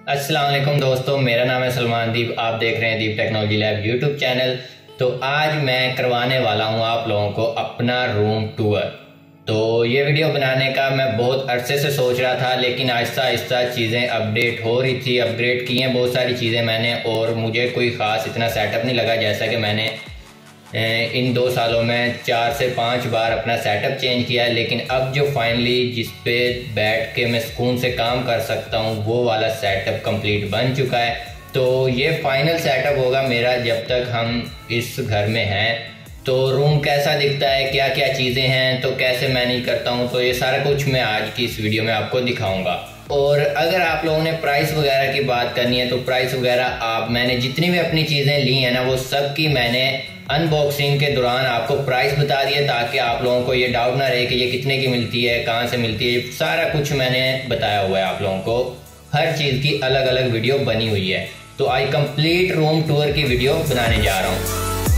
अस्सलाम वालेकुम दोस्तों, मेरा नाम है सलमान दीप। आप देख रहे हैं Deep technology lab YouTube channel. तो आज मैं करवाने वाला हूं आप लोगों को अपना रूम टूर। तो ये वीडियो बनाने का मैं बहुत अरसे से सोच रहा था, लेकिन आहिस्ता आहिस्ता चीज़ें अपडेट हो रही थी। अपग्रेड की हैं बहुत सारी चीज़ें मैंने, और मुझे कोई ख़ास इतना सेटअप नहीं लगा। जैसा कि मैंने इन 2 सालों में 4 से 5 बार अपना सेटअप चेंज किया है, लेकिन अब जो फाइनली जिस पे बैठ के मैं सुकून से काम कर सकता हूँ वो वाला सेटअप कंप्लीट बन चुका है। तो ये फाइनल सेटअप होगा मेरा जब तक हम इस घर में हैं। तो रूम कैसा दिखता है, क्या क्या चीज़ें हैं, तो कैसे मैनेज करता हूँ, तो ये सारा कुछ मैं आज की इस वीडियो में आपको दिखाऊंगा। और अगर आप लोगों ने प्राइस वगैरह की बात करनी है तो प्राइस वगैरह मैंने जितनी भी अपनी चीज़ें ली हैं ना, वो सब की मैंने अनबॉक्सिंग के दौरान आपको प्राइस बता दिया, ताकि आप लोगों को ये डाउट ना रहे कि ये कितने की मिलती है, कहाँ से मिलती है। सारा कुछ मैंने बताया हुआ है आप लोगों को। हर चीज़ की अलग अलग वीडियो बनी हुई है। तो आज कंप्लीट रूम टूर की वीडियो बनाने जा रहा हूँ।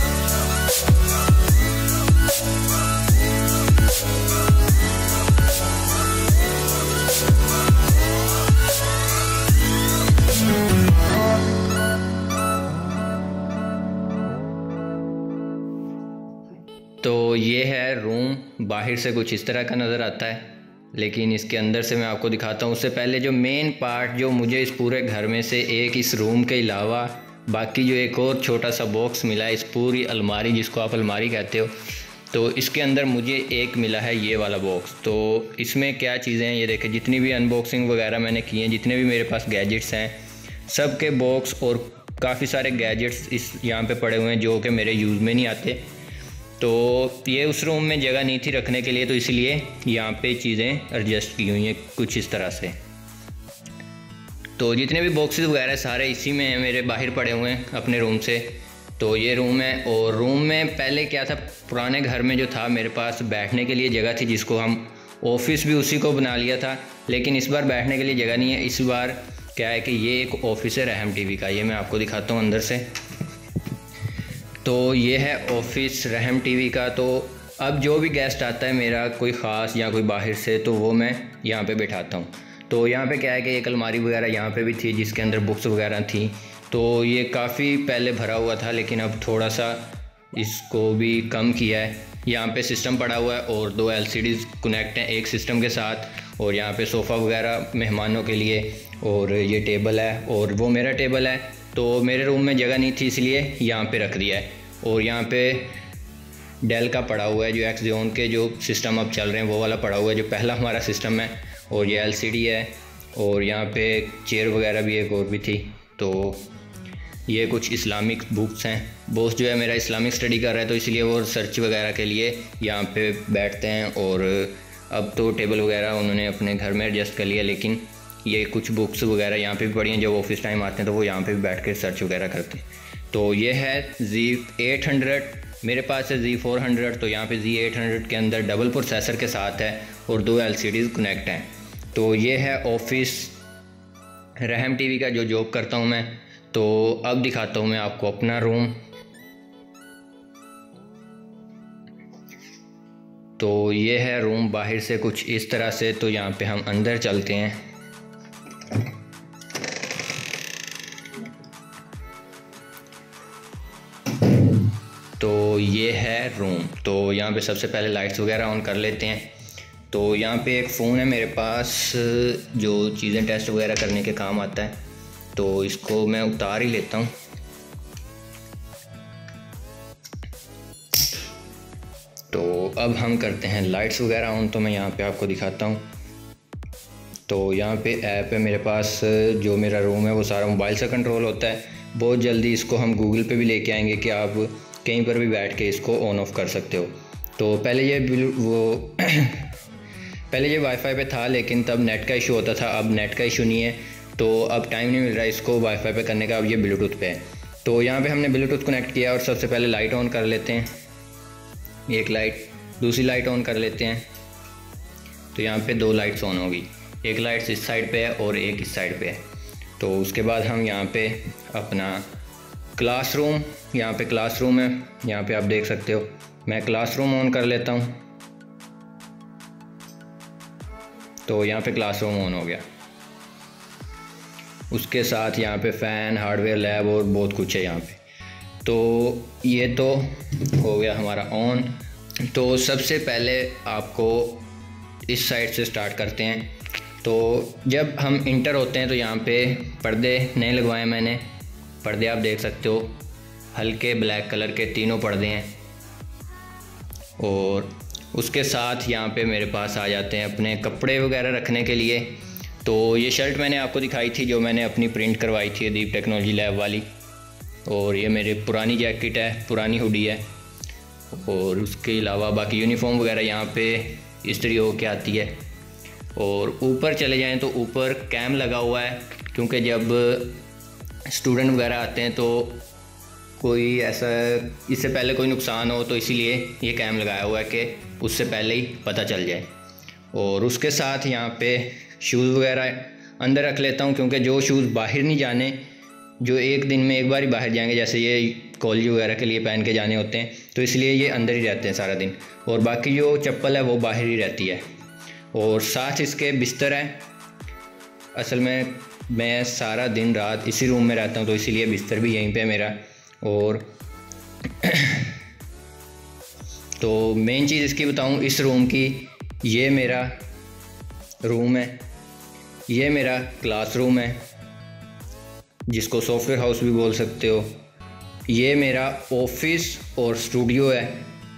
तो ये है रूम, बाहर से कुछ इस तरह का नज़र आता है, लेकिन इसके अंदर से मैं आपको दिखाता हूँ। उससे पहले जो मेन पार्ट जो मुझे इस पूरे घर में से एक इस रूम के अलावा बाकी जो एक और छोटा सा बॉक्स मिला है, इस पूरी अलमारी जिसको आप अलमारी कहते हो, तो इसके अंदर मुझे एक मिला है ये वाला बॉक्स। तो इसमें क्या चीज़ें हैं ये देखें। जितनी भी अनबॉक्सिंग वगैरह मैंने की हैं, जितने भी मेरे पास गैजेट्स हैं, सब के बॉक्स और काफ़ी सारे गैजेट्स इस यहाँ पे पड़े हुए हैं जो कि मेरे यूज़ में नहीं आते। तो ये उस रूम में जगह नहीं थी रखने के लिए, तो इसलिए यहाँ पे चीज़ें एडजस्ट की हुई हैं कुछ इस तरह से। तो जितने भी बॉक्सेस वगैरह सारे इसी में हैं, मेरे बाहर पड़े हुए हैं अपने रूम से। तो ये रूम है। और रूम में पहले क्या था, पुराने घर में जो था मेरे पास बैठने के लिए जगह थी, जिसको हम ऑफिस भी उसी को बना लिया था। लेकिन इस बार बैठने के लिए जगह नहीं है। इस बार क्या है कि ये एक ऑफिस है रहम टीवी का। ये मैं आपको दिखाता हूँ अंदर से। तो ये है ऑफिस रहम टीवी का। तो अब जो भी गेस्ट आता है मेरा, कोई ख़ास या कोई बाहर से, तो वो मैं यहाँ पे बैठाता हूँ। तो यहाँ पे क्या है कि एक अलमारी वगैरह यहाँ पे भी थी जिसके अंदर बुक्स वगैरह थी। तो ये काफ़ी पहले भरा हुआ था, लेकिन अब थोड़ा सा इसको भी कम किया है। यहाँ पे सिस्टम पड़ा हुआ है और 2 LCDs कनेक्ट हैं एक सिस्टम के साथ। और यहाँ पे सोफ़ा वगैरह मेहमानों के लिए, और ये टेबल है और वो मेरा टेबल है। तो मेरे रूम में जगह नहीं थी, इसलिए यहाँ पे रख दिया है। और यहाँ पे डेल का पड़ा हुआ है, जो एक्सियोन के जो सिस्टम अब चल रहे हैं वो वाला पड़ा हुआ है, जो पहला हमारा सिस्टम है। और ये LCD है। और यहाँ पे चेयर वगैरह भी एक और भी थी। तो ये कुछ इस्लामिक बुक्स हैं। बॉस जो है मेरा इस्लामिक स्टडी कर रहा है, तो इसलिए वो रिसर्च वगैरह के लिए यहाँ पे बैठते हैं। और अब तो टेबल वगैरह उन्होंने अपने घर में एडजस्ट कर लिया, लेकिन ये कुछ बुक्स वगैरह यहाँ पे भी पड़ी हैं। जब ऑफिस टाइम आते हैं तो वो यहाँ पे भी बैठ कर रिसर्च वगैरह करते हैं। तो ये है Z800, मेरे पास है Z400। तो यहाँ पे Z800 के अंदर डबल प्रोसेसर के साथ है और 2 LCDs कनेक्ट हैं। तो ये है ऑफिस रहम टीवी का जो जॉब करता हूँ मैं। तो अब दिखाता हूँ मैं आपको अपना रूम। तो ये है रूम बाहर से कुछ इस तरह से। तो यहाँ पे हम अंदर चलते हैं। तो ये है रूम। तो यहाँ पे सबसे पहले लाइट्स वगैरह ऑन कर लेते हैं। तो यहाँ पे एक फ़ोन है मेरे पास जो चीज़ें टेस्ट वगैरह करने के काम आता है। तो इसको मैं उतार ही लेता हूँ। तो अब हम करते हैं लाइट्स वगैरह ऑन। तो मैं यहाँ पे आपको दिखाता हूँ। तो यहाँ पे ऐप है मेरे पास। जो मेरा रूम है वो सारा मोबाइल से कंट्रोल होता है। बहुत जल्दी इसको हम गूगल पे भी लेके आएंगे कि आप कहीं पर भी बैठ के इसको ऑन ऑफ कर सकते हो। तो पहले ये वाईफाई पे था, लेकिन तब नेट का इशू होता था। अब नेट का इशू नहीं है, तो अब टाइम नहीं मिल रहा है इसको वाईफाई पे करने का। अब ये ब्लूटूथ पे है। तो यहाँ पे हमने ब्लूटूथ कनेक्ट किया और सबसे पहले लाइट ऑन कर लेते हैं। एक लाइट, दूसरी लाइट ऑन कर लेते हैं। तो यहाँ पे 2 लाइट्स ऑन होगी। एक लाइट इस साइड पे है और एक इस साइड पे है। तो उसके बाद हम यहाँ पे अपना क्लासरूम, यहाँ पे क्लासरूम है, यहाँ पे आप देख सकते हो। मैं क्लासरूम ऑन कर लेता हूँ। तो यहाँ पे क्लासरूम ऑन हो गया। उसके साथ यहाँ पे फ़ैन, हार्डवेयर लैब और बहुत कुछ है यहाँ पे। तो ये तो हो गया हमारा ऑन। तो सबसे पहले आपको इस साइड से स्टार्ट करते हैं। तो जब हम इंटर होते हैं तो यहाँ पे पर्दे नहीं लगवाए मैंने। पर्दे आप देख सकते हो, हल्के ब्लैक कलर के तीनों पर्दे हैं। और उसके साथ यहाँ पे मेरे पास आ जाते हैं अपने कपड़े वगैरह रखने के लिए। तो ये शर्ट मैंने आपको दिखाई थी जो मैंने अपनी प्रिंट करवाई थी दीप टेक्नोलॉजी लैब वाली। और ये मेरी पुरानी जैकेट है, पुरानी हुडी है। और उसके अलावा बाकी यूनिफॉर्म वगैरह यहाँ पे इस्त्री हो के आती है। और ऊपर चले जाएं तो ऊपर कैम लगा हुआ है, क्योंकि जब स्टूडेंट वगैरह आते हैं तो कोई ऐसा इससे पहले कोई नुकसान हो तो इसीलिए ये कैम लगाया हुआ है कि उससे पहले ही पता चल जाए। और उसके साथ यहाँ पे शूज़ वगैरह अंदर रख लेता हूँ, क्योंकि जो शूज़ बाहर नहीं जाने, जो एक दिन में एक बार ही बाहर जाएंगे, जैसे ये कॉलेज वगैरह के लिए पहन के जाने होते हैं, तो इसलिए ये अंदर ही रहते हैं सारा दिन। और बाकी जो चप्पल है वो बाहर ही रहती है। और साथ इसके बिस्तर है। असल में मैं सारा दिन रात इसी रूम में रहता हूँ, तो इसीलिए बिस्तर भी यहीं पे है मेरा। और तो मेन चीज़ इसकी बताऊँ इस रूम की, ये मेरा रूम है, ये मेरा क्लासरूम है जिसको सॉफ्टवेयर हाउस भी बोल सकते हो। ये मेरा ऑफिस और स्टूडियो है,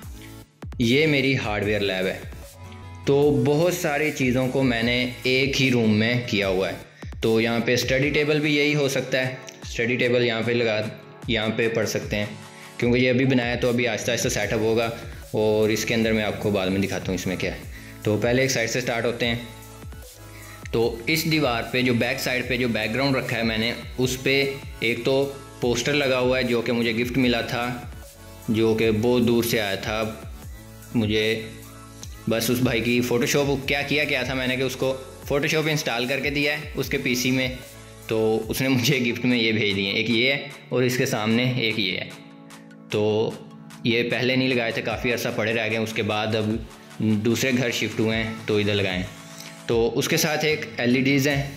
ये मेरी हार्डवेयर लैब है। तो बहुत सारी चीज़ों को मैंने एक ही रूम में किया हुआ है। तो यहाँ पे स्टडी टेबल भी यही हो सकता है, स्टडी टेबल यहाँ पे पढ़ सकते हैं, क्योंकि ये अभी बनाया तो अभी आहिस्ता आहिस्ता सेटअप होगा। और इसके अंदर मैं आपको बाद में दिखाता हूँ इसमें क्या है। तो पहले एक साइड से स्टार्ट होते हैं। तो इस दीवार पे जो बैक साइड पे जो बैकग्राउंड रखा है मैंने, उस पे एक तो पोस्टर लगा हुआ है जो कि मुझे गिफ्ट मिला था, जो कि बहुत दूर से आया था। मुझे बस उस भाई की फ़ोटोशॉप क्या था मैंने कि उसको फ़ोटोशॉप इंस्टॉल करके दिया है उसके पीसी में, तो उसने मुझे गिफ्ट में ये भेज दिए। एक ये है और इसके सामने एक ये है। तो ये पहले नहीं लगाए थे, काफ़ी अर्सा पड़े रह गए, उसके बाद अब दूसरे घर शिफ्ट हुए हैं तो इधर लगाएं। तो उसके साथ एक LEDs हैं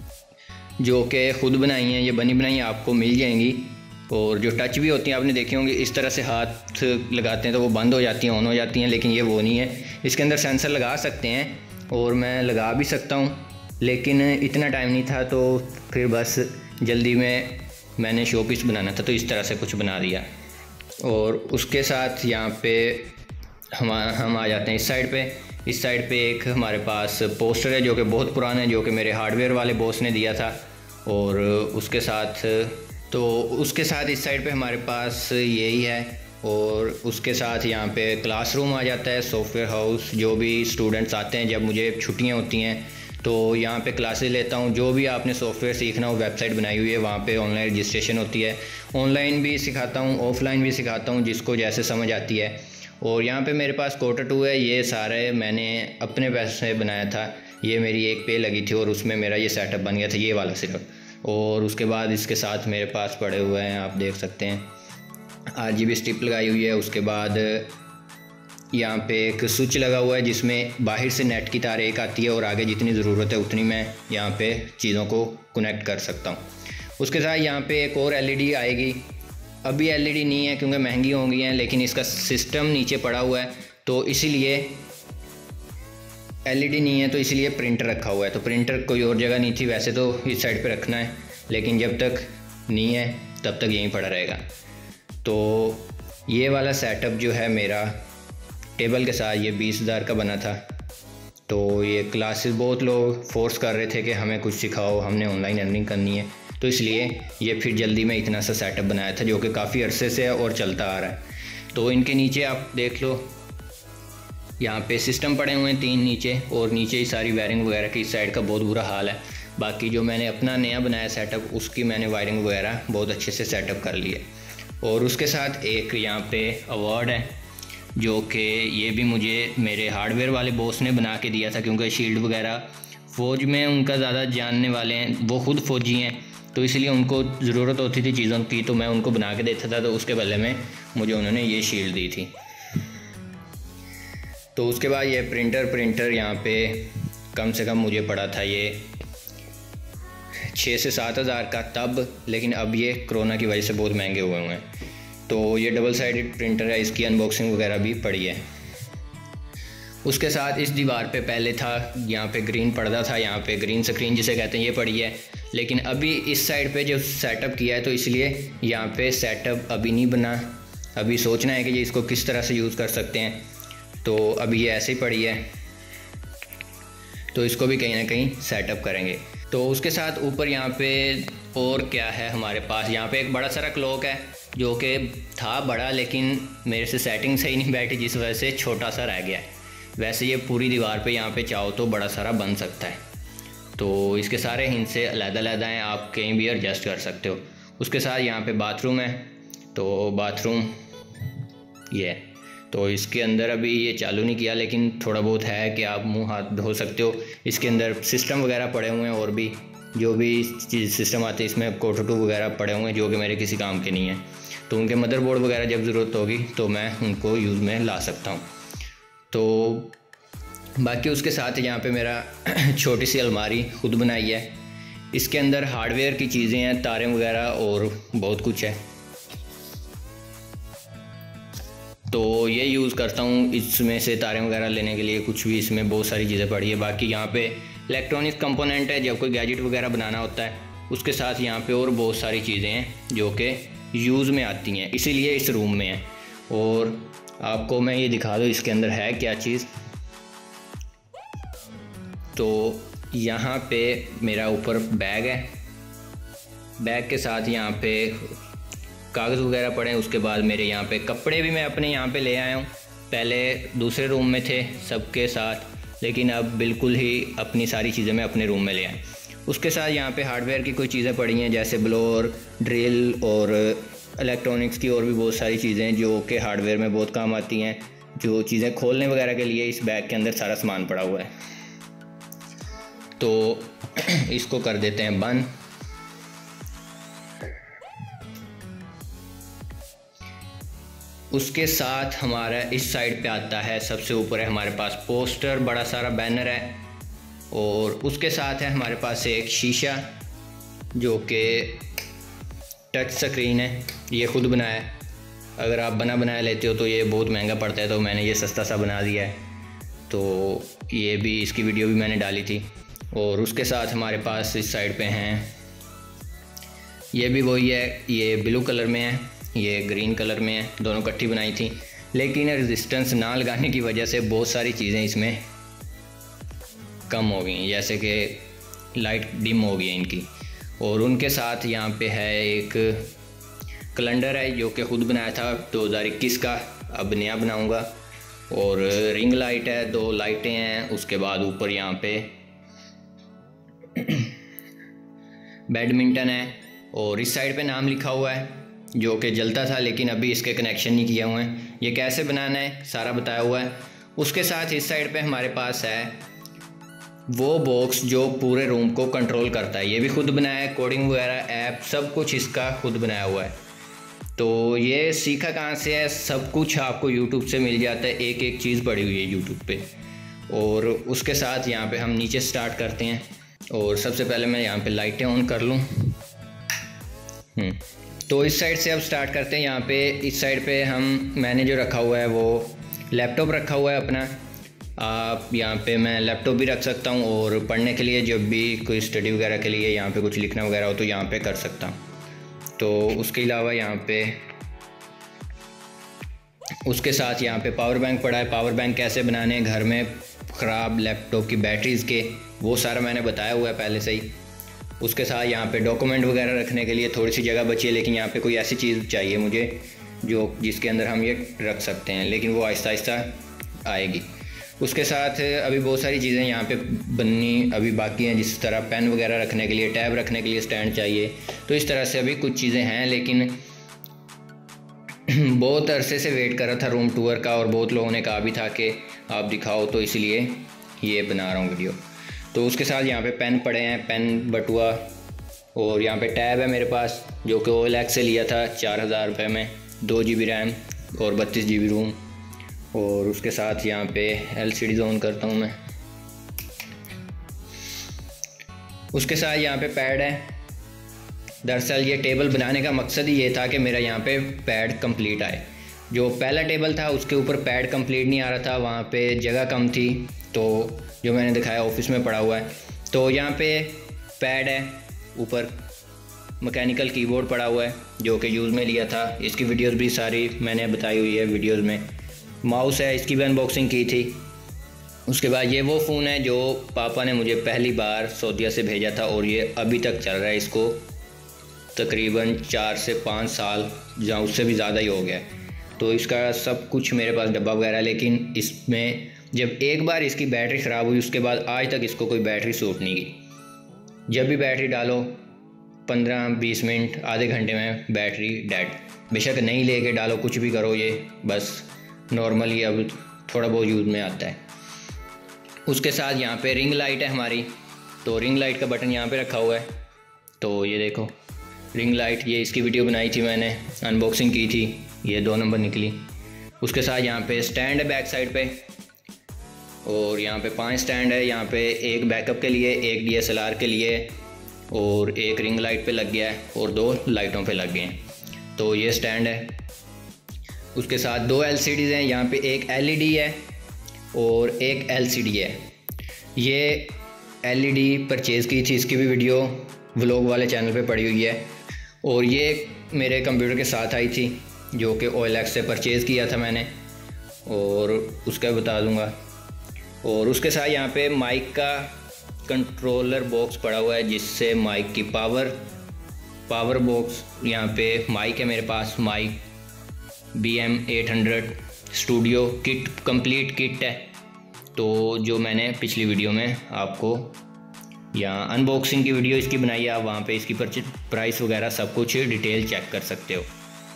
जो कि ख़ुद बनाई हैं, ये बनी बनाई आपको मिल जाएंगी। और जो टच भी होती हैं आपने देखी होंगी, इस तरह से हाथ लगाते हैं तो वो बंद हो जाती हैं, ऑन हो जाती हैं, लेकिन ये वो नहीं है। इसके अंदर सेंसर लगा सकते हैं और मैं लगा भी सकता हूँ, लेकिन इतना टाइम नहीं था तो फिर बस जल्दी में मैंने शो पीस बनाना था तो इस तरह से कुछ बना दिया। और उसके साथ यहाँ पे हम आ जाते हैं इस साइड पे। इस साइड पे एक हमारे पास पोस्टर है जो कि बहुत पुराना है, जो कि मेरे हार्डवेयर वाले बॉस ने दिया था। और उसके साथ इस साइड पे हमारे पास यही है। और उसके साथ यहाँ पे क्लासरूम आ जाता है, सॉफ्टवेयर हाउस। जो भी स्टूडेंट्स आते हैं, जब मुझे छुट्टियाँ होती हैं तो यहाँ पे क्लासेस लेता हूँ। जो भी आपने सॉफ्टवेयर सीखना हो, वेबसाइट बनाई हुई है, वहाँ पे ऑनलाइन रजिस्ट्रेशन होती है। ऑनलाइन भी सिखाता हूँ, ऑफलाइन भी सिखाता हूँ, जिसको जैसे समझ आती है। और यहाँ पे मेरे पास Q2 है, ये सारे मैंने अपने पैसे से बनाया था। ये मेरी एक पे लगी थी और उसमें मेरा ये सेटअप बन गया था, ये वाला सिर्फ। और उसके बाद इसके साथ मेरे पास पड़े हुए हैं, आप देख सकते हैं, RGB स्ट्रिप लगाई हुई है। उसके बाद यहाँ पे एक स्विच लगा हुआ है जिसमें बाहर से नेट की तार एक आती है और आगे जितनी ज़रूरत है उतनी मैं यहाँ पे चीज़ों को कनेक्ट कर सकता हूँ। उसके साथ यहाँ पे एक और LED आएगी। अभी LED नहीं है क्योंकि महंगी हो गई हैं, लेकिन इसका सिस्टम नीचे पड़ा हुआ है तो इसीलिए LED नहीं है, तो इसीलिए प्रिंटर रखा हुआ है। तो प्रिंटर कोई और जगह नहीं थी, वैसे तो इस साइड पे रखना है, लेकिन जब तक नहीं है तब तक यहीं पड़ा रहेगा। तो ये वाला सेटअप जो है मेरा टेबल के साथ, ये 20,000 का बना था। तो ये क्लासेस बहुत लोग फोर्स कर रहे थे कि हमें कुछ सिखाओ, हमने ऑनलाइन अर्निंग करनी है, तो इसलिए ये फिर जल्दी में इतना सा सेटअप बनाया था जो कि काफ़ी अरसे से है और चलता आ रहा है। तो इनके नीचे आप देख लो, यहाँ पे सिस्टम पड़े हुए हैं 3 नीचे, और नीचे ही सारी वायरिंग वगैरह की इस साइड का बहुत बुरा हाल है। बाकी जो मैंने अपना नया बनाया सेटअप, उसकी मैंने वायरिंग वगैरह बहुत अच्छे से सेटअप कर ली है। और उसके साथ एक यहाँ पे अवार्ड है जो कि ये भी मुझे मेरे हार्डवेयर वाले बॉस ने बना के दिया था, क्योंकि शील्ड वगैरह फ़ौज में उनका ज़्यादा जानने वाले हैं, वो ख़ुद फ़ौजी हैं, तो इसलिए उनको ज़रूरत होती थी चीज़ों की, तो मैं उनको बना के देता था। तो उसके बदले में मुझे उन्होंने ये शील्ड दी थी। तो उसके बाद ये प्रिंटर यहाँ पे कम से कम मुझे पड़ा था ये 6 से 7 हज़ार का तब, लेकिन अब ये कोरोना की वजह से बहुत महंगे हुए हैं। तो ये डबल साइडेड प्रिंटर है, इसकी अनबॉक्सिंग वगैरह भी पड़ी है। उसके साथ इस दीवार पे पहले था, यहाँ पे ग्रीन पर्दा था, यहाँ पे ग्रीन स्क्रीन जिसे कहते हैं, ये पड़ी है। लेकिन अभी इस साइड पे जो सेटअप किया है तो इसलिए यहाँ पे सेटअप अभी नहीं बना, अभी सोचना है कि ये इसको किस तरह से यूज़ कर सकते हैं। तो अभी ये ऐसे ही पड़ी है, तो इसको भी कहीं ना कहीं सेटअप करेंगे। तो उसके साथ ऊपर यहाँ पे और क्या है हमारे पास, यहाँ पे एक बड़ा सारा क्लॉक है जो कि था बड़ा, लेकिन मेरे से सेटिंग सही नहीं बैठी जिस वजह से छोटा सा रह गया है। वैसे ये पूरी दीवार पे यहाँ पे चाहो तो बड़ा सारा बन सकता है। तो इसके सारे हिस्से अलग-अलग हैं, आप कहीं भी एडजस्ट कर सकते हो। उसके साथ यहाँ पे बाथरूम है, तो बाथरूम ये है। तो इसके अंदर अभी ये चालू नहीं किया, लेकिन थोड़ा बहुत है कि आप मुंह हाथ धो सकते हो। इसके अंदर सिस्टम वगैरह पड़े हुए हैं, और भी जो भी चीज़ सिस्टम आते हैं इसमें कोटो टू वगैरह पड़े हुए हैं जो कि मेरे किसी काम के नहीं हैं। तो उनके मदरबोर्ड वगैरह जब ज़रूरत होगी तो मैं उनको यूज़ में ला सकता हूँ। तो बाकी उसके साथ यहाँ पे मेरा छोटी सी अलमारी खुद बनाई है। इसके अंदर हार्डवेयर की चीज़ें हैं, तारें वगैरह और बहुत कुछ है। तो ये यूज़ करता हूँ इसमें से तारें वगैरह लेने के लिए, कुछ भी इसमें बहुत सारी चीज़ें पड़ी है। बाकी यहाँ पे इलेक्ट्रॉनिक कंपोनेंट है, जब कोई गैजेट वगैरह बनाना होता है उसके साथ यहाँ पे और बहुत सारी चीज़ें हैं जो कि यूज़ में आती हैं, इसीलिए इस रूम में है। और आपको मैं ये दिखा दूँ इसके अंदर है क्या चीज़। तो यहाँ पे मेरा ऊपर बैग है, बैग के साथ यहाँ पे कागज़ वगैरह पड़े हैं। उसके बाद मेरे यहाँ पे कपड़े भी मैं अपने यहाँ पे ले आया हूँ। पहले दूसरे रूम में थे सबके साथ, लेकिन अब बिल्कुल ही अपनी सारी चीज़ें मैं अपने रूम में ले आया। उसके साथ यहाँ पे हार्डवेयर की कोई चीज़ें पड़ी हैं, जैसे ब्लोअर, ड्रिल और इलेक्ट्रॉनिक्स की और भी बहुत सारी चीज़ें जो कि हार्डवेयर में बहुत काम आती हैं। जो चीज़ें खोलने वगैरह के लिए इस बैग के अंदर सारा सामान पड़ा हुआ है। तो इसको कर देते हैं बंद। उसके साथ हमारा इस साइड पे आता है, सबसे ऊपर है हमारे पास पोस्टर, बड़ा सारा बैनर है। और उसके साथ है हमारे पास एक शीशा जो कि टच स्क्रीन है, ये खुद बनाया है। अगर आप बना बनाया लेते हो तो ये बहुत महंगा पड़ता है, तो मैंने ये सस्ता सा बना दिया है। तो ये भी, इसकी वीडियो भी मैंने डाली थी। और उसके साथ हमारे पास इस साइड पे हैं, ये भी वही है, ये ब्लू कलर में है, ये ग्रीन कलर में है, दोनों इकट्ठी बनाई थी। लेकिन रेजिस्टेंस ना लगाने की वजह से बहुत सारी चीज़ें इसमें कम हो गई, जैसे कि लाइट डिम हो गई है इनकी। और उनके साथ यहाँ पे है एक कैलेंडर है जो कि खुद बनाया था 2021 का, अब नया बनाऊँगा। और रिंग लाइट है, 2 लाइटें हैं। उसके बाद ऊपर यहाँ पे बैडमिंटन है, और इस साइड पे नाम लिखा हुआ है जो कि जलता था, लेकिन अभी इसके कनेक्शन नहीं किए हुए हैं। ये कैसे बनाना है सारा बताया हुआ है। उसके साथ इस साइड पे हमारे पास है वो बॉक्स जो पूरे रूम को कंट्रोल करता है, ये भी खुद बनाया है। कोडिंग वगैरह ऐप सब कुछ इसका खुद बनाया हुआ है। तो ये सीखा कहाँ से है, सब कुछ आपको यूट्यूब से मिल जाता है, एक एक चीज़ पड़ी हुई है यूट्यूब पे। और उसके साथ यहाँ पे हम नीचे स्टार्ट करते हैं। और सबसे पहले मैं यहाँ पे लाइटें ऑन कर लूँ। तो इस साइड से अब स्टार्ट करते हैं। यहाँ पे इस साइड पे मैंने जो रखा हुआ है वो लैपटॉप रखा हुआ है अपना। आप यहाँ पे मैं लैपटॉप भी रख सकता हूँ, और पढ़ने के लिए जब भी कोई स्टडी वगैरह के लिए यहाँ पे कुछ लिखना वगैरह हो तो यहाँ पे कर सकता हूँ। तो उसके अलावा यहाँ पे उसके साथ यहाँ पे पावर बैंक पड़ा है। पावर बैंक कैसे बनाने हैं घर में ख़राब लैपटॉप की बैटरीज़ के, वो सारा मैंने बताया हुआ है पहले से ही। उसके साथ यहाँ पे डॉक्यूमेंट वगैरह रखने के लिए थोड़ी सी जगह बची है, लेकिन यहाँ पे कोई ऐसी चीज़ चाहिए मुझे जिसके अंदर हम ये रख सकते हैं, लेकिन वो आहिस्ता आहिस्ता आएगी। उसके साथ अभी बहुत सारी चीज़ें यहाँ पे बननी अभी बाकी हैं, जिस तरह पेन वगैरह रखने के लिए, टैब रखने के लिए स्टैंड चाहिए। तो इस तरह से अभी कुछ चीज़ें हैं, लेकिन बहुत अरसे से वेट कर रहा था रूम टूर का, और बहुत लोगों ने कहा भी था कि आप दिखाओ, तो इसलिए ये बना रहा हूँ वीडियो। तो उसके साथ यहाँ पे पेन पड़े हैं, पेन बटुआ। और यहाँ पे टैब है मेरे पास जो कि OLX से लिया था 4000 रुपये में, 2 GB रैम और 32 GB रोम। और उसके साथ यहाँ पे LCD ऑन करता हूँ मैं। उसके साथ यहाँ पे पैड है। दरअसल ये टेबल बनाने का मकसद ही ये था कि मेरा यहाँ पे पैड कंप्लीट आए। जो पहला टेबल था उसके ऊपर पैड कंप्लीट नहीं आ रहा था, वहाँ पे जगह कम थी, तो जो मैंने दिखाया ऑफिस में पड़ा हुआ है। तो यहाँ पे पैड है, ऊपर मैकेनिकल कीबोर्ड पड़ा हुआ है जो कि यूज़ में लिया था। इसकी वीडियोस भी सारी मैंने बताई हुई है वीडियोस में। माउस है, इसकी भी अनबॉक्सिंग की थी। उसके बाद ये वो फ़ोन है जो पापा ने मुझे पहली बार सऊदीया से भेजा था और ये अभी तक चल रहा है। इसको तकरीबन 4 से 5 साल या उससे भी ज़्यादा ही हो गया है। तो इसका सब कुछ मेरे पास डब्बा वगैरह, लेकिन इसमें जब एक बार इसकी बैटरी ख़राब हुई उसके बाद आज तक इसको कोई बैटरी सूट नहीं की। जब भी बैटरी डालो 15-20 मिनट आधे घंटे में बैटरी डेड। बेशक नहीं लेके डालो, कुछ भी करो, ये बस नॉर्मली अब थोड़ा बहुत यूज़ में आता है। उसके साथ यहाँ पे रिंग लाइट है हमारी, तो रिंग लाइट का बटन यहाँ पे रखा हुआ है। तो ये देखो रिंग लाइट, ये इसकी वीडियो बनाई थी मैंने, अनबॉक्सिंग की थी, ये 2 नंबर निकली। उसके साथ यहाँ पे स्टैंड है बैक साइड पे, और यहाँ पे 5 स्टैंड है। यहाँ पे एक बैकअप के लिए, एक DSLR के लिए, और एक रिंग लाइट पे लग गया है और 2 लाइटों पे लग गए हैं। तो ये स्टैंड है। उसके साथ 2 LCDs हैं, यहाँ पे एक LED है और एक LCD है। ये LED परचेज़ की थी, इसकी भी वीडियो व्लॉग वाले चैनल पे पड़ी हुई है। और ये मेरे कंप्यूटर के साथ आई थी जो कि OLX से परचेज़ किया था मैंने, और उसका बता दूंगा। और उसके साथ यहाँ पे माइक का कंट्रोलर बॉक्स पड़ा हुआ है, जिससे माइक की पावर बॉक्स, यहाँ पे माइक है मेरे पास, mic BM800 studio kit, complete kit है। तो जो मैंने पिछली वीडियो में आपको यहाँ अनबॉक्सिंग की वीडियो इसकी बनाई है, आप वहाँ पे इसकी प्राइस वगैरह सब कुछ डिटेल चेक कर सकते हो।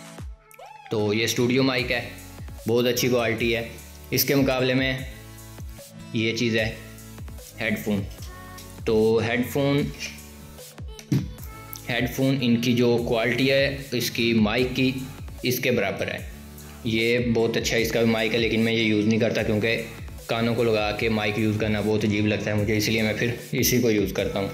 तो ये स्टूडियो माइक है, बहुत अच्छी क्वालिटी है। इसके मुकाबले में ये चीज़ है हेडफोन। तो हेडफोन इनकी जो क्वालिटी है इसकी माइक की, इसके बराबर है। ये बहुत अच्छा इसका भी माइक है, लेकिन मैं ये यूज़ नहीं करता क्योंकि कानों को लगा के माइक यूज़ करना बहुत अजीब लगता है मुझे, इसलिए मैं फिर इसी को यूज़ करता हूँ।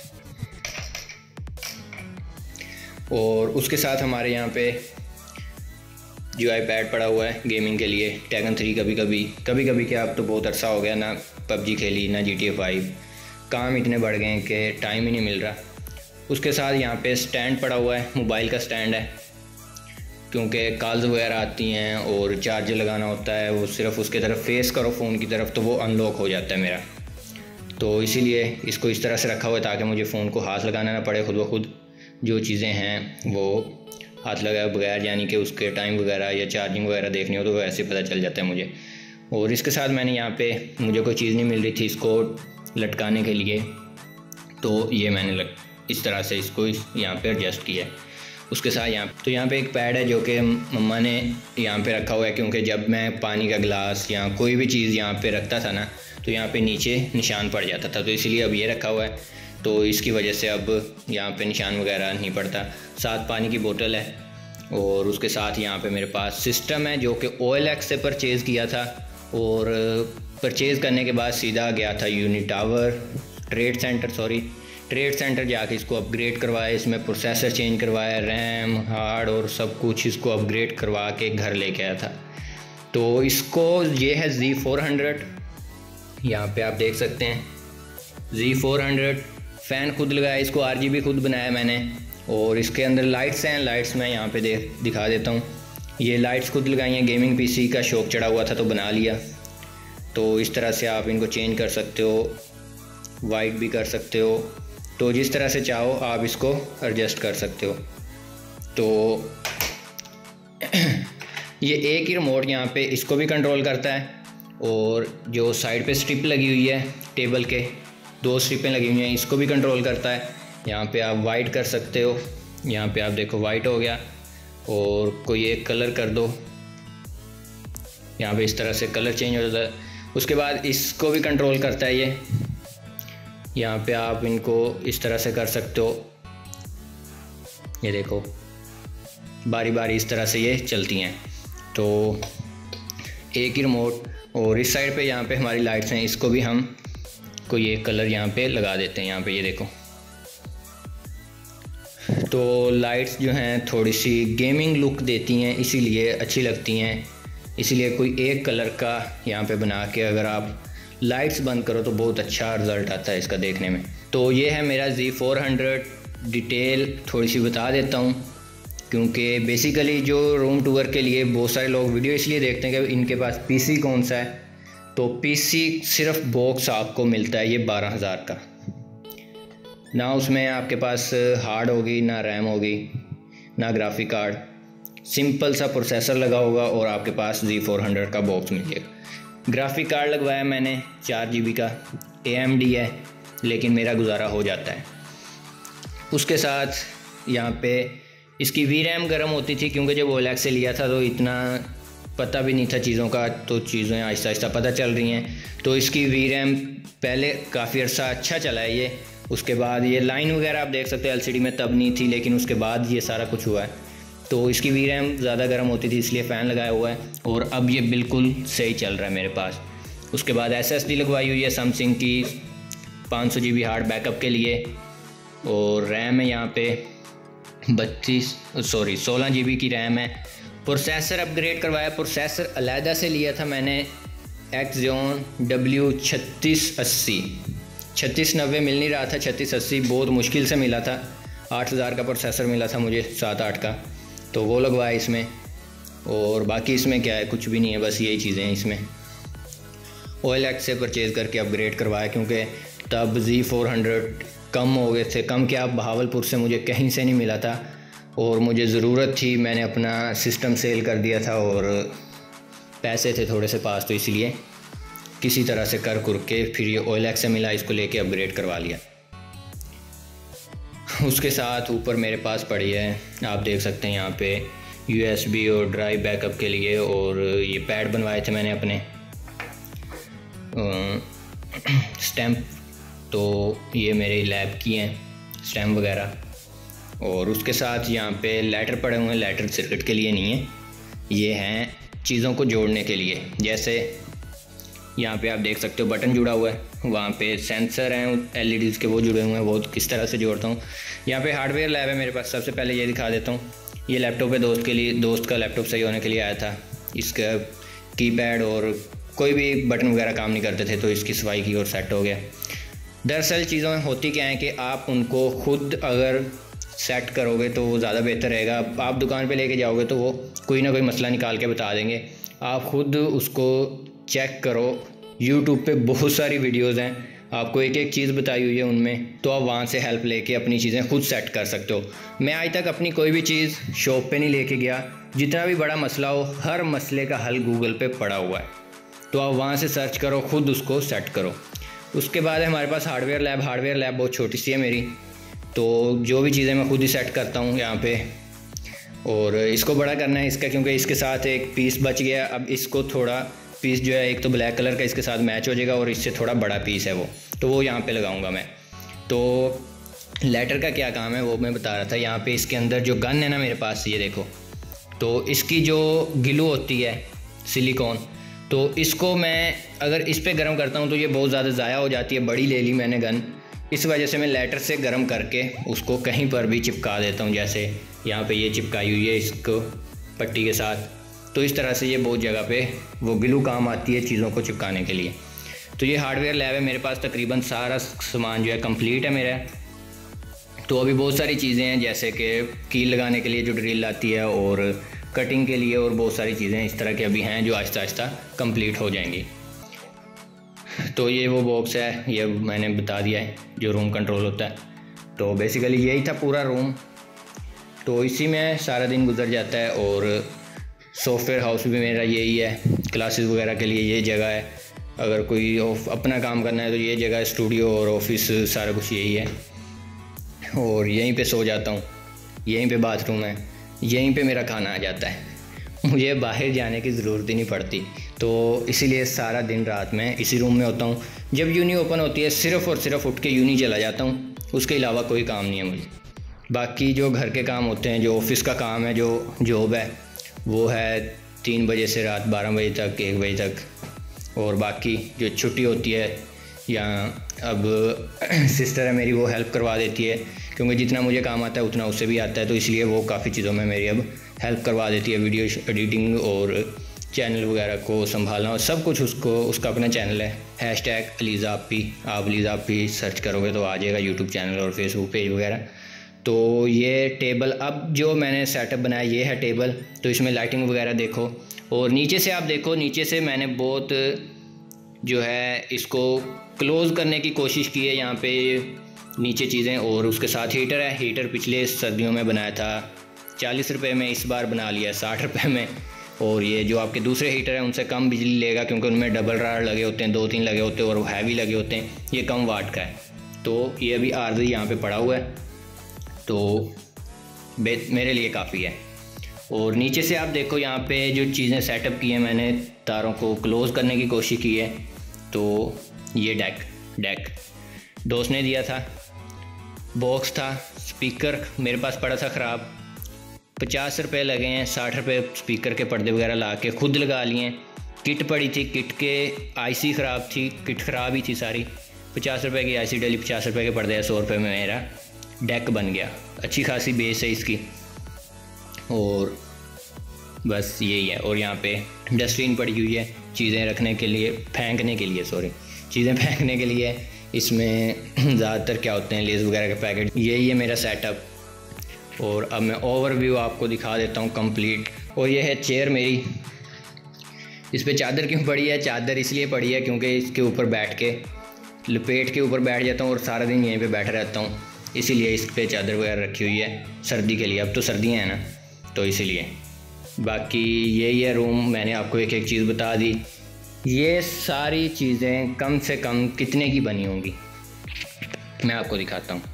और उसके साथ हमारे यहाँ पे जो iPad पड़ा हुआ है गेमिंग के लिए, Tekken 3 कभी क्या, अब तो बहुत अरसा हो गया ना PUBG खेली ना GTA 5, काम इतने बढ़ गए हैं कि टाइम ही नहीं मिल रहा। उसके साथ यहाँ पे स्टैंड पड़ा हुआ है, मोबाइल का स्टैंड है, क्योंकि कॉल्स वगैरह आती हैं और चार्जर लगाना होता है, वो सिर्फ उसके तरफ फेस करो फ़ोन की तरफ तो वो अनलॉक हो जाता है मेरा। तो इसीलिए इसको इस तरह से रखा हुआ है ताकि मुझे फ़ोन को हाथ लगाना ना पड़े, खुद ब खुद जो चीज़ें हैं वो हाथ लगाए बगैर, यानी कि उसके टाइम वगैरह या चार्जिंग वगैरह देखनी हो तो वैसे पता चल जाता है मुझे। और इसके साथ मैंने यहाँ पे, मुझे कोई चीज़ नहीं मिल रही थी इसको लटकाने के लिए, तो ये मैंने इस तरह से इसको यहाँ पे एडजस्ट किया है। उसके साथ यहाँ पे एक पैड है जो कि मम्मा ने यहाँ पे रखा हुआ है, क्योंकि जब मैं पानी का गिलास या कोई भी चीज़ यहाँ पे रखता था ना तो यहाँ पे नीचे निशान पड़ जाता था, तो इसलिए अब ये रखा हुआ है। तो इसकी वजह से अब यहाँ पे निशान वगैरह नहीं पड़ता। साथ पानी की बोतल है, और उसके साथ यहाँ पे मेरे पास सिस्टम है जो कि OLX से परचेज़ किया था, और परचेज़ करने के बाद सीधा गया था ट्रेड सेंटर जाके इसको अपग्रेड करवाया, इसमें प्रोसेसर चेंज करवाया, रैम हार्ड और सब कुछ इसको अपग्रेड करवा के घर लेके आया था। तो इसको, ये है Z400, यहाँ पे आप देख सकते हैं Z400। फ़ैन खुद लगाया, इसको RGB खुद बनाया मैंने, और इसके अंदर लाइट्स हैं, लाइट्स मैं यहाँ पे दिखा देता हूँ। ये लाइट्स खुद लगाई हैं, गेमिंग PC का शौक चढ़ा हुआ था तो बना लिया। तो इस तरह से आप इनको चेंज कर सकते हो, वाइट भी कर सकते हो, तो जिस तरह से चाहो आप इसको एडजस्ट कर सकते हो। तो ये एक ही रिमोट यहाँ पे इसको भी कंट्रोल करता है, और जो साइड पे स्ट्रिप लगी हुई है टेबल के, 2 स्ट्रिपें लगी हुई हैं, इसको भी कंट्रोल करता है। यहाँ पे आप वाइट कर सकते हो, यहाँ पे आप देखो वाइट हो गया, और कोई एक कलर कर दो, यहाँ पे इस तरह से कलर चेंज हो जाता है। उसके बाद इसको भी कंट्रोल करता है ये, यहाँ पे आप इनको इस तरह से कर सकते हो, ये देखो बारी बारी इस तरह से ये चलती हैं। तो एक ही रिमोट, और इस साइड पे यहाँ पे हमारी लाइट्स हैं, इसको भी हम कोई एक कलर यहाँ पे लगा देते हैं। यहाँ पे ये देखो तो लाइट्स जो हैं थोड़ी सी गेमिंग लुक देती हैं, इसीलिए अच्छी लगती हैं। इसीलिए कोई एक कलर का यहाँ पे बना के अगर आप लाइट्स बंद करो तो बहुत अच्छा रिज़ल्ट आता है इसका देखने में। तो ये है मेरा Z400। डिटेल थोड़ी सी बता देता हूँ, क्योंकि बेसिकली जो रूम टूर के लिए बहुत सारे लोग वीडियो इसलिए देखते हैं कि इनके पास पीसी कौन सा है। तो पीसी सिर्फ बॉक्स आपको मिलता है ये 12,000 का, ना उसमें आपके पास हार्ड होगी, ना रैम होगी, ना ग्राफिक कार्ड, सिंपल सा प्रोसेसर लगा होगा और आपके पास Z400 का बॉक्स मिलेगा। ग्राफिक कार्ड लगवाया मैंने 4 GB का, AMD है, लेकिन मेरा गुजारा हो जाता है। उसके साथ यहाँ पे इसकी VRAM गर्म होती थी, क्योंकि जब OLX से लिया था तो इतना पता भी नहीं था चीज़ों का, तो चीज़ें आहिस्ता आहिस्ता पता चल रही हैं। तो इसकी VRAM पहले काफ़ी अर्सा अच्छा चला है ये। उसके बाद ये लाइन वगैरह आप देख सकते हैं LCD में तब नहीं थी, लेकिन उसके बाद ये सारा कुछ हुआ है। तो इसकी VRAM ज़्यादा गर्म होती थी, इसलिए फ़ैन लगाया हुआ है और अब ये बिल्कुल सही चल रहा है मेरे पास। उसके बाद SSD लगवाई हुई है सैमसंग की 500 GB हार्ड बैकअप के लिए, और रैम है यहाँ पे 16 GB की रैम है। प्रोसेसर अपग्रेड करवाया, प्रोसेसर अलहदा से लिया था मैंने Axion W3680। 3690 मिल नहीं रहा था, 3680 बहुत मुश्किल से मिला था। 8000 का प्रोसेसर मिला था मुझे, 7-8 का, तो वो लगवाया इसमें। और बाकी इसमें क्या है, कुछ भी नहीं है, बस यही चीज़ें हैं इसमें। OLX से परचेज़ करके अपग्रेड करवाया, क्योंकि तब Z400 कम हो गए थे, कम क्या बहावलपुर से मुझे कहीं से नहीं मिला था और मुझे ज़रूरत थी। मैंने अपना सिस्टम सेल कर दिया था और पैसे थे थोड़े से पास, तो इसलिए किसी तरह से कर के फिर ये OLX से मिला, इसको लेके अपग्रेड करवा लिया। उसके साथ ऊपर मेरे पास पड़ी है, आप देख सकते हैं यहाँ पे USB और ड्राइव बैकअप के लिए, और ये पैड बनवाए थे मैंने अपने स्टैम्प, तो ये मेरे लैब की हैं स्टैम्प वगैरह। और उसके साथ यहाँ पे लेटर पड़े हुए हैं, लेटर सर्किट के लिए नहीं है, ये हैं चीज़ों को जोड़ने के लिए। जैसे यहाँ पे आप देख सकते हो बटन जुड़ा हुआ है, वहाँ पे सेंसर हैं LEDs के, वो जुड़े हुए हैं। वो किस तरह से जोड़ता हूँ, यहाँ पे हार्डवेयर लैब है मेरे पास। सबसे पहले ये दिखा देता हूँ, ये लैपटॉप है दोस्त के लिए, दोस्त का लैपटॉप सही होने के लिए आया था। इसका कीपैड और कोई भी बटन वगैरह काम नहीं करते थे, तो इसकी सफाई की और सेट हो गया। दरअसल चीज़ों होती क्या है कि आप उनको खुद अगर सेट करोगे तो वो ज़्यादा बेहतर रहेगा। आप दुकान पे लेके जाओगे तो वो कोई ना कोई मसला निकाल के बता देंगे, आप खुद उसको चेक करो। YouTube पे बहुत सारी वीडियोस हैं, आपको एक एक चीज़ बताई हुई है उनमें, तो आप वहाँ से हेल्प लेके अपनी चीज़ें खुद सेट कर सकते हो। मैं आज तक अपनी कोई भी चीज़ शॉप पे नहीं लेके गया, जितना भी बड़ा मसला हो हर मसले का हल गूगल पे पड़ा हुआ है, तो आप वहाँ से सर्च करो, खुद उसको सेट करो। उसके बाद है हमारे पास हार्डवेयर लैब। हार्डवेयर लैब बहुत छोटी सी है मेरी, तो जो भी चीज़ें मैं खुद ही सेट करता हूँ यहाँ पे। और इसको बड़ा करना है इसका, क्योंकि इसके साथ एक पीस बच गया। अब इसको थोड़ा पीस जो है, एक तो ब्लैक कलर का इसके साथ मैच हो जाएगा, और इससे थोड़ा बड़ा पीस है वो, तो वो यहाँ पे लगाऊंगा मैं। तो लेटर का क्या काम है वो मैं बता रहा था। यहाँ पे इसके अंदर जो गन है ना मेरे पास, ये देखो, तो इसकी जो ग्लू होती है सिलिकॉन, तो इसको मैं अगर इस पर गर्म करता हूँ तो ये बहुत ज़्यादा ज़ाया हो जाती है। बड़ी ले ली मैंने गन, इस वजह से मैं लेटर से गर्म करके उसको कहीं पर भी चिपका देता हूँ। जैसे यहाँ पे ये चिपकाई हुई है इसको पट्टी के साथ, तो इस तरह से ये बहुत जगह पे वो ग्लू काम आती है चीज़ों को चिपकाने के लिए। तो ये हार्डवेयर लैब है मेरे पास, तकरीबन सारा सामान जो है कंप्लीट है मेरा। तो अभी बहुत सारी चीज़ें हैं, जैसे कि कील लगाने के लिए जो ड्रिल आती है, और कटिंग के लिए, और बहुत सारी चीज़ें इस तरह की अभी हैं जो आहिस्ता आहिस्ता कंप्लीट हो जाएंगी। तो ये वो बॉक्स है, ये मैंने बता दिया है जो रूम कंट्रोल होता है। तो बेसिकली यही था पूरा रूम, तो इसी में सारा दिन गुजर जाता है। और सॉफ्टवेयर हाउस भी मेरा यही है, क्लासेस वगैरह के लिए ये जगह है। अगर कोई अपना काम करना है तो ये जगह, स्टूडियो और ऑफिस सारा कुछ यही है। और यहीं पे सो जाता हूँ, यहीं पे बाथरूम है, यहीं पे मेरा खाना आ जाता है, मुझे बाहर जाने की ज़रूरत ही नहीं पड़ती। तो इसीलिए सारा दिन रात में इसी रूम में होता हूँ। जब यूनी ओपन होती है सिर्फ़ और सिर्फ उठ के यूनी चला जाता हूँ, उसके अलावा कोई काम नहीं है मुझे। बाकी जो घर के काम होते हैं, जो ऑफिस का काम है, जो जॉब है, वो है 3 बजे से रात 12 बजे तक, 1 बजे तक। और बाकी जो छुट्टी होती है, या अब सिस्टर है मेरी, वो हेल्प करवा देती है, क्योंकि जितना मुझे काम आता है उतना उससे भी आता है, तो इसलिए वो काफ़ी चीज़ों में मेरी अब हेल्प करवा देती है, वीडियो एडिटिंग और चैनल वगैरह को संभालना और सब कुछ। उसका अपना चैनल है, #अलीज़ा अप्पी। आप अलीज़ा अप्पी सर्च करोगे तो आ जाएगा यूट्यूब चैनल और फेसबुक पेज वगैरह। तो ये टेबल अब जो मैंने सेटअप बनाया ये है टेबल। तो इसमें लाइटिंग वगैरह देखो, और नीचे से आप देखो, नीचे से मैंने बहुत जो है इसको क्लोज़ करने की कोशिश की है यहाँ पे नीचे चीज़ें। और उसके साथ हीटर है। हीटर पिछले सर्दियों में बनाया था 40 रुपये में, इस बार बना लिया 60 रुपये में। और ये जो आपके दूसरे हीटर हैं उनसे कम बिजली लेगा, क्योंकि उनमें डबल राड लगे होते हैं, 2-3 लगे होते हैं और हैवी लगे होते हैं। ये कम वाट का है। तो ये अभी आरज़ी यहाँ पे पड़ा हुआ है, तो मेरे लिए काफ़ी है। और नीचे से आप देखो यहाँ पे जो चीज़ें सेटअप की हैं मैंने, तारों को क्लोज़ करने की कोशिश की है। तो ये डेक दोस्त ने दिया था, बॉक्स था, स्पीकर मेरे पास पड़ा था ख़राब, 50 रुपये लगे हैं, 60 रुपये स्पीकर के पर्दे वगैरह ला के खुद लगा लिए हैं। किट पड़ी थी, किट के आईसी ख़राब थी, किट ख़राब ही थी सारी। 50 रुपये की आईसी डली, 50 रुपये के पर्दे, 100 रुपये में मेरा डेक बन गया। अच्छी खासी बेस है इसकी। और बस यही है। और यहाँ पे डस्टबिन पड़ी हुई है चीज़ें रखने के लिए, चीज़ें फेंकने के लिए। इसमें ज़्यादातर क्या होते हैं, लेज़ वगैरह के पैकेट। यही है मेरा सेटअप। और अब मैं ओवरव्यू आपको दिखा देता हूँ कंप्लीट। और ये है चेयर मेरी। इस पर चादर क्यों पड़ी है? चादर इसलिए पड़ी है क्योंकि इसके ऊपर बैठ के, लपेट के ऊपर बैठ जाता हूँ और सारा दिन यहीं पे बैठा रहता हूँ, इसीलिए इस पर चादर वगैरह रखी हुई है सर्दी के लिए। अब तो सर्दियाँ हैं ना, तो इसीलिए। बाकी यही है रूम। मैंने आपको एक एक चीज़ बता दी। ये सारी चीज़ें कम से कम कितने की बनी होंगी मैं आपको दिखाता हूँ।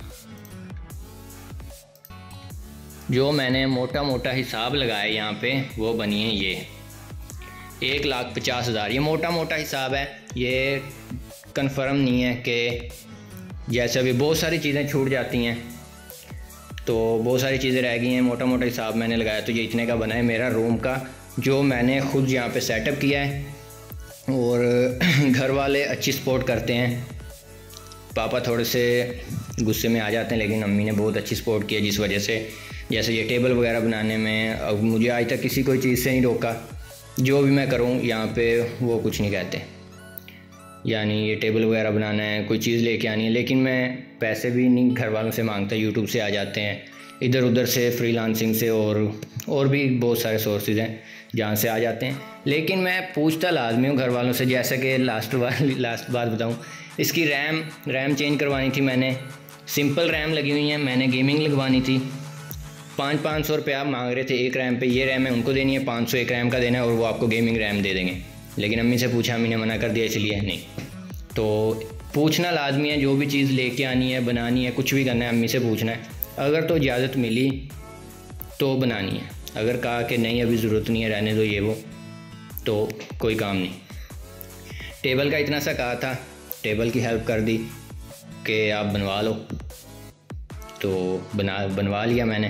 जो मैंने मोटा मोटा हिसाब लगाया यहाँ पे, वो बनी है ये 1,50,000। ये मोटा मोटा हिसाब है, ये कंफर्म नहीं है कि जैसे अभी बहुत सारी चीज़ें छूट जाती हैं, तो बहुत सारी चीज़ें रह गई हैं। मोटा मोटा हिसाब मैंने लगाया तो ये इतने का बना है मेरा रूम का, जो मैंने खुद यहाँ पे सेटअप किया है। और घर वाले अच्छी सपोर्ट करते हैं। पापा थोड़े से गुस्से में आ जाते हैं, लेकिन अम्मी ने बहुत अच्छी सपोर्ट की है, जिस वजह से जैसे ये टेबल वगैरह बनाने में अब मुझे आज तक किसी कोई चीज़ से नहीं रोका। जो भी मैं करूँ यहाँ पे वो कुछ नहीं कहते। यानी ये टेबल वगैरह बनाना है, कोई चीज़ लेके आनी है, लेकिन मैं पैसे भी नहीं घर वालों से मांगता। यूट्यूब से आ जाते हैं, इधर उधर से, फ्रीलांसिंग से, और भी बहुत सारे सोर्सेज हैं जहाँ से आ जाते हैं। लेकिन मैं पूछता लाजमी हूँ घर वालों से। जैसे कि लास्ट बार बताऊँ, इसकी रैम चेंज करवानी थी मैंने। सिंपल रैम लगी हुई है, मैंने गेमिंग लगवानी थी। 500 रुपया मांग रहे थे एक रैम पे। ये रैम है उनको देनी है 500 एक रैम का देना है, और वो आपको गेमिंग रैम दे देंगे। लेकिन अम्मी से पूछा, अम्मी ने मना कर दिया, इसलिए नहीं। तो पूछना लाजमी है, जो भी चीज़ लेके आनी है, बनानी है, कुछ भी करना है, अम्मी से पूछना है। अगर तो इजाज़त मिली तो बनानी है, अगर कहा कि नहीं अभी ज़रूरत नहीं है, रहने दो ये वो, तो कोई काम नहीं। टेबल का इतना सा कहा था, टेबल की हेल्प कर दी कि आप बनवा लो, तो बनवा लिया मैंने।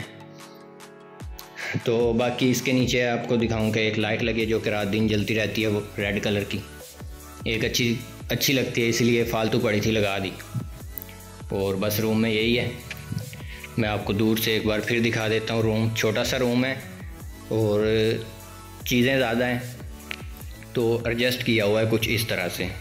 तो बाकी इसके नीचे आपको दिखाऊं कि एक लाइट लगी है जो कि रात दिन जलती रहती है, वो रेड कलर की। एक अच्छी लगती है, इसलिए फालतू पड़ी थी, लगा दी। और बस रूम में यही है। मैं आपको दूर से एक बार फिर दिखा देता हूँ। रूम छोटा सा रूम है और चीज़ें ज़्यादा हैं, तो एडजस्ट किया हुआ है कुछ इस तरह से।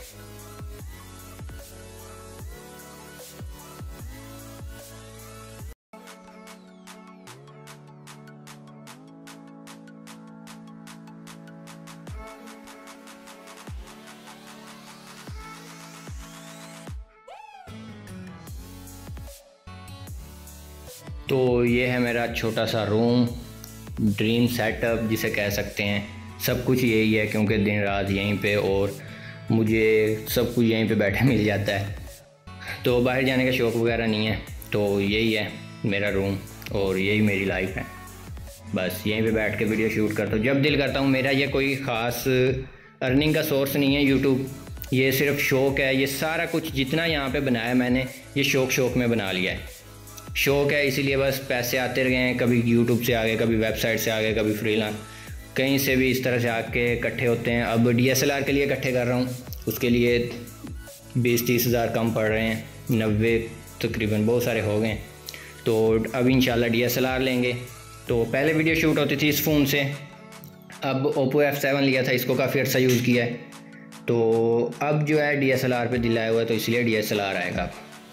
तो ये है मेरा छोटा सा रूम, ड्रीम सेटअप जिसे कह सकते हैं। सब कुछ यही है, क्योंकि दिन रात यहीं पे, और मुझे सब कुछ यहीं पे बैठे मिल जाता है, तो बाहर जाने का शौक़ वगैरह नहीं है। तो यही है मेरा रूम और यही मेरी लाइफ है। बस यहीं पे बैठ के वीडियो शूट करता हूँ जब दिल करता हूँ। मेरा ये कोई ख़ास अर्निंग का सोर्स नहीं है यूट्यूब, ये सिर्फ शौक़ है। ये सारा कुछ जितना यहाँ पे बनाया मैंने, ये शौक़ में बना लिया है। शौक़ है, इसीलिए बस पैसे आते रहे हैं। कभी यूट्यूब से आ गए, कभी वेबसाइट से आ गए, कभी फ्रीलांस, कहीं से भी इस तरह से आके इकट्ठे होते हैं। अब DSLR के लिए इकट्ठे कर रहा हूँ, उसके लिए 20-30 हज़ार कम पड़ रहे हैं, 90 तकरीबन, बहुत सारे हो गए। तो अब इंशाल्लाह DSLR लेंगे। तो पहले वीडियो शूट होती थी इस फ़ोन से, अब Oppo F7 लिया था, इसको काफ़ी अर्सा यूज़ किया है। तो अब जो है DSLR पे दिलाया हुआ है, तो इसलिए DSLR आएगा।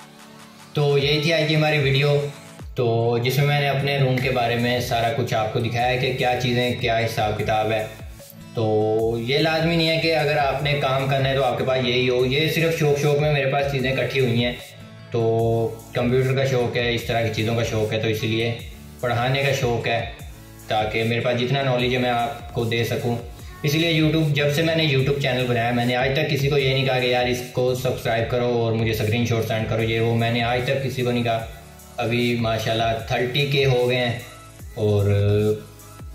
तो यही थी आज की हमारी वीडियो, तो जिसमें मैंने अपने रूम के बारे में सारा कुछ आपको दिखाया कि क्या चीज़ें, क्या हिसाब किताब है। तो ये लाजमी नहीं है कि अगर आपने काम करना है तो आपके पास यही हो, ये सिर्फ शौक में मेरे पास चीज़ें इकट्ठी हुई हैं। तो कंप्यूटर का शौक़ है, इस तरह की चीज़ों का शौक़ है, तो इसलिए पढ़ाने का शौक़ है, ताकि मेरे पास जितना नॉलेज है मैं आपको दे सकूं। इसलिए यूट्यूब, जब से मैंने यूट्यूब चैनल बनाया, मैंने आज तक किसी को ये नहीं कहा कि यार इसको सब्सक्राइब करो और मुझे स्क्रीनशॉट सेंड करो, ये वो मैंने आज तक किसी को नहीं कहा। अभी माशाल्लाह 30K हो गए हैं और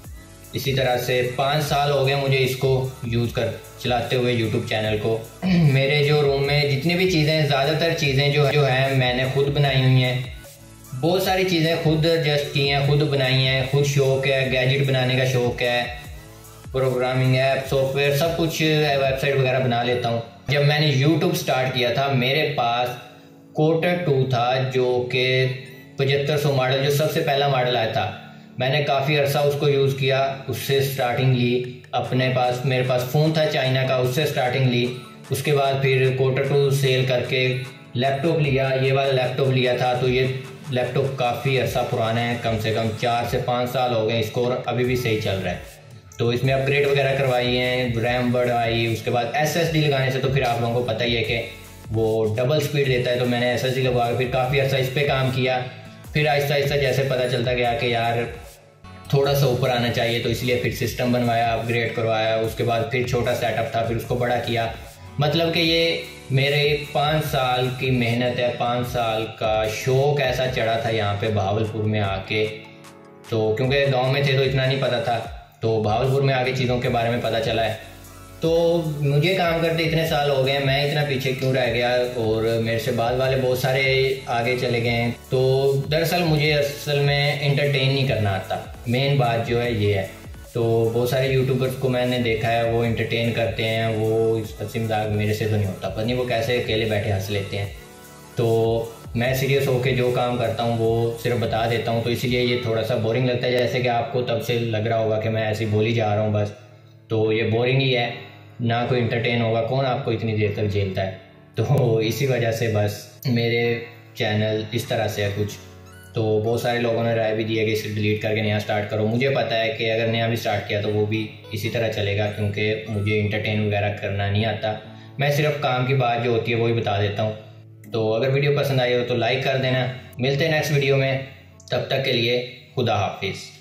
इसी तरह से 5 साल हो गए मुझे इसको यूज़ कर चलाते हुए यूट्यूब चैनल को। मेरे जो रूम में जितनी भी चीज़ें, ज़्यादातर चीज़ें जो हैं मैंने खुद बनाई हुई हैं। बहुत सारी चीज़ें खुद एडजस्ट की हैं, खुद बनाई हैं, खुद शौक़ है, गैजेट बनाने का शौक़ है, प्रोग्रामिंग ऐप, सॉफ्टवेयर, सब कुछ, वेबसाइट वगैरह बना लेता हूँ। जब मैंने यूट्यूब स्टार्ट किया था मेरे पास Quarter 2 था, जो कि 7500 मॉडल, जो सबसे पहला मॉडल आया था। मैंने काफ़ी अर्सा उसको यूज़ किया, उससे स्टार्टिंग ली। अपने पास मेरे पास फ़ोन था चाइना का, उससे स्टार्टिंग ली। उसके बाद फिर Quarter 2 सेल करके लैपटॉप लिया, ये वाला लैपटॉप लिया था। तो ये लैपटॉप काफ़ी अर्सा पुराना है, कम से कम 4 से 5 साल हो गए इसको, और अभी भी सही चल रहा है। तो इसमें अपग्रेड वगैरह करवाई हैं, रैम बढ़वाई, उसके बाद SSD लगाने से तो फिर आप लोगों को पता ही है कि वो डबल स्पीड देता है। तो मैंने SSD लगवा के फिर काफ़ी अर्सा इस पर काम किया। फिर आहिस्ता आहिस्ता जैसे पता चलता गया कि यार थोड़ा सा ऊपर आना चाहिए, तो इसलिए फिर सिस्टम बनवाया, अपग्रेड करवाया। उसके बाद फिर छोटा सेटअप था, फिर उसको बड़ा किया। मतलब कि ये मेरे 5 साल की मेहनत है, 5 साल का शौक़ ऐसा चढ़ा था यहाँ पे बहावलपुर में आके। तो क्योंकि गांव में थे तो इतना नहीं पता था, तो बहावलपुर में आके चीज़ों के बारे में पता चला है। तो मुझे काम करते इतने साल हो गए, मैं इतना पीछे क्यों रह गया, और मेरे से बाद वाले बहुत सारे आगे चले गए हैं। तो दरअसल मुझे असल में एंटरटेन नहीं करना आता, मेन बात जो है ये है। तो बहुत सारे यूट्यूबर्स को मैंने देखा है, वो एंटरटेन करते हैं, वो इस हंसी मजाक मेरे से तो नहीं होता, पता नहीं वो कैसे अकेले बैठे हंस लेते हैं। तो मैं सीरियस होकर जो काम करता हूँ वो सिर्फ बता देता हूँ, तो इसीलिए ये थोड़ा सा बोरिंग लगता है। जैसे कि आपको तब से लग रहा होगा कि मैं ऐसे बोली जा रहा हूँ बस, तो ये बोरिंग ही है, ना कोई इंटरटेन होगा, कौन आपको इतनी देर तक झेलता है। तो इसी वजह से बस मेरे चैनल इस तरह से है कुछ। तो बहुत सारे लोगों ने राय भी दी है कि इसे डिलीट करके नया स्टार्ट करो। मुझे पता है कि अगर नया भी स्टार्ट किया तो वो भी इसी तरह चलेगा, क्योंकि मुझे इंटरटेन वगैरह करना नहीं आता। मैं सिर्फ काम की बात जो होती है वही बता देता हूँ। तो अगर वीडियो पसंद आई हो तो लाइक कर देना। मिलते हैं नेक्स्ट वीडियो में, तब तक के लिए खुदा हाफिज़।